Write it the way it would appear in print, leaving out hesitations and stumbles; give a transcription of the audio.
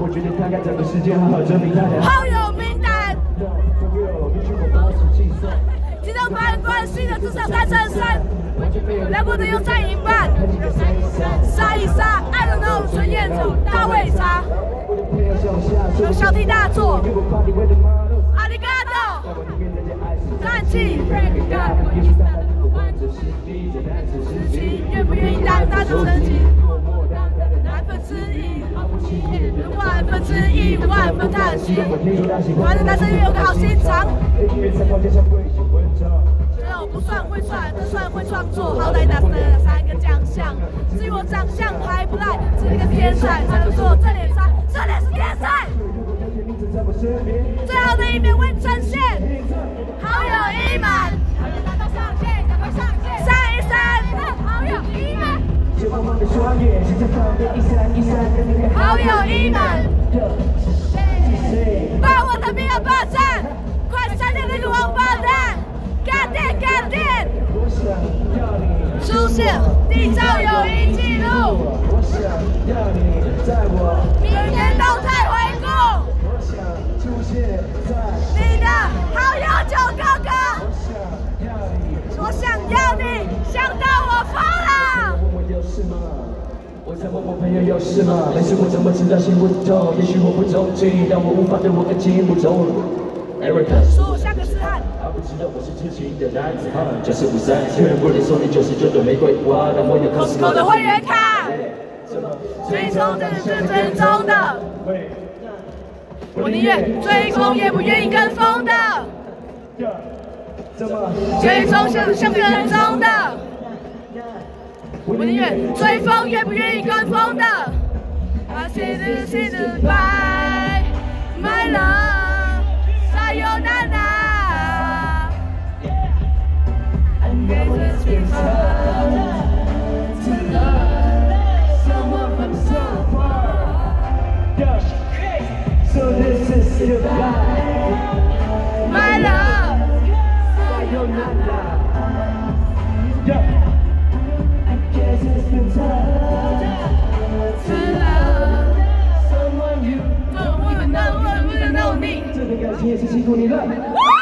我决定看看整个世界，好好证明他的好友名单。其中关系的至少3/3，来不得又占一半。杀一杀 ，I don't know， 孙燕姿、大卫莎，小题大做。阿里嘎多，战绩。愿不愿意当他的成绩？1/1000，1万分叹息。反正男生有个好心肠。虽然我不算会算，但算会创作，好歹拿了3个奖项。至于我长相还不赖，是一个天才，才能说这脸上，这脸是天才。最好的一面未呈现，好友已满。闪一闪，好友已满。好友已满。把我的名额霸占，快闪电那个王八蛋！干电干电！出现缔造友谊记录。明天动态回顾。你的好友九哥哥。我想要你，想到我疯了。 我在问我朋友有事吗？没事我怎么知道心不痛？也许我不中听，但我无法对我更进一步走。Erica 说我像个痴汉。 他不知道我是痴情的男子汉，94539，虽然不能送你99朵玫瑰花，但我有 Costco 的会员卡。追踪的是追踪的，我宁愿追风也不愿意跟风的。追踪像跟踪的，我宁愿追风也不愿意跟风的。I see the bye, my love, sayonara. Get this people to love someone from so far. So this is goodbye, my love. I guess it's been time to love someone you don't even know me. 这个感情也是辛苦你了。